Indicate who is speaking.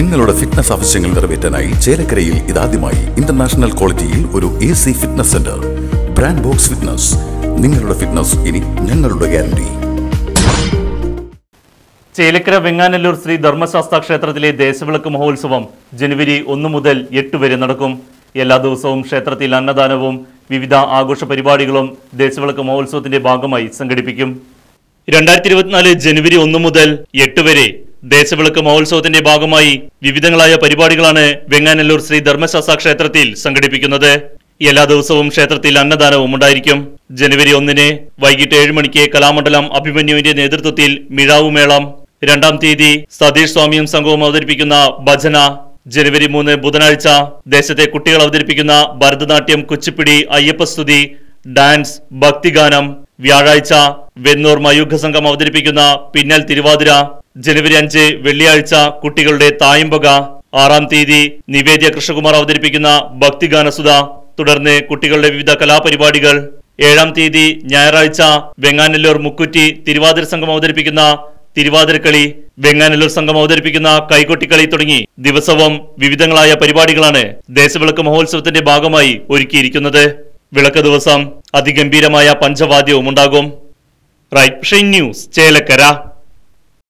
Speaker 1: നിങ്ങളുടെ ഫിറ്റ്നസ് ആവശ്യങ്ങൾ നിറവേറ്റാനായി ചേലക്കരയിൽ ഇതാദ്യമായി ഇന്റർനാഷണൽ ക്വാളിറ്റിയിൽ ഒരു AC fitness centre. Brand box fitness. നിങ്ങളുടെ ഫിറ്റ്നസ് ഇനി ഞങ്ങളുടെ ഗ്യാരണ്ടി.
Speaker 2: ചേലക്കര വെങ്ങാനല്ലൂർ ശ്രീ ധർമ്മശാസ്ത്ര ക്ഷേത്രത്തിലെ ദേശവിളക്ക് മഹോത്സവം ജനുവരി 1 മുതൽ 8 വരെ നടക്കും. എല്ലാ ദിവസവും ക്ഷേത്രത്തിൽ അന്നദാനവും വിവിധ ആഘോഷ പരിപാടികളും ദേശവിളക്ക് മഹോത്സവത്തിന്റെ ഭാഗമായി സംഘടിപ്പിക്കും. 2024 ജനുവരി 1 മുതൽ 8 വരെ ദേശവിളക്ക് മഹോത്സവത്തിന്റെ ഭാഗമായി വിവിധങ്ങളായ പരിപാടികളാണ് വെങ്ങാനല്ലൂർ ശ്രീ ധർമ്മശാസ്ത്ര ക്ഷേത്രത്തിൽ സംഘടിപ്പിക്കുന്നത്. എല്ലാ ദിവസവും ക്ഷേത്രത്തിൽ അന്നദാനവും ഉണ്ടായിരിക്കും. ജനുവരി 1 വൈകിട്ട് 7 മണിക്ക് കലാമണ്ഡലം അഭിമന്യുവിന്റെ നേതൃത്വത്തിൽ മിഴാവുമേളം. 2-ാം തീയതി സതീഷ് സ്വാമിയും സംഘവും അവതരിപ്പിക്കുന്ന ഭജന. ജനുവരി 3 ബുധനാഴ്ച ദേശത്തെ കുട്ടികൾ അവതരിപ്പിക്കുന്ന ഭരതനാട്യം, കുച്ചിപ്പിടി, അയ്യപ്പസ്തുതി, ഡാൻസ്, ഭക്തിഗാനം. വ്യാഴാഴ്ച വെന്നൂർ മയൂഖ സംഘം അവതരിപ്പിക്കുന്ന പിന്നൽ തിരുവാതിര. ജനുവരി 5 വെള്ളിയാഴ്ച കുട്ടികളുടെ തായമ്പക. 6-ാം തീയതി നിവേദ്യ കൃഷ്ണകുമാർ അവതരിപ്പിക്കുന്ന ഭക്തിഗാനസുധ. തുടർന്ന് കുട്ടികളുടെ വിവിധ കലാപരിപാടികൾ. 7-ാം തീയതി ഞായറാഴ്ച വെങ്ങാനല്ലൂർ മുക്കുറ്റി തിരുവാതിര സംഘം അവതരിപ്പിക്കുന്ന തിരുവാതിരക്കളി, വെങ്ങാനല്ലൂർ സംഘം അവതരിപ്പിക്കുന്ന കൈകൊട്ടിക്കളി തുടങ്ങി ദിവസവും വിവിധങ്ങളായ പരിപാടികളാണ് ദേശവിളക്ക് മഹോത്സവത്തിന്റെ ഭാഗമായി ഒരുക്കിയിരിക്കുന്നത്. വിളക്ക് ദിവസം അതിഗംഭീരമായ പഞ്ചവാദ്യവും ഉണ്ടാകും. Right news Chelakkara.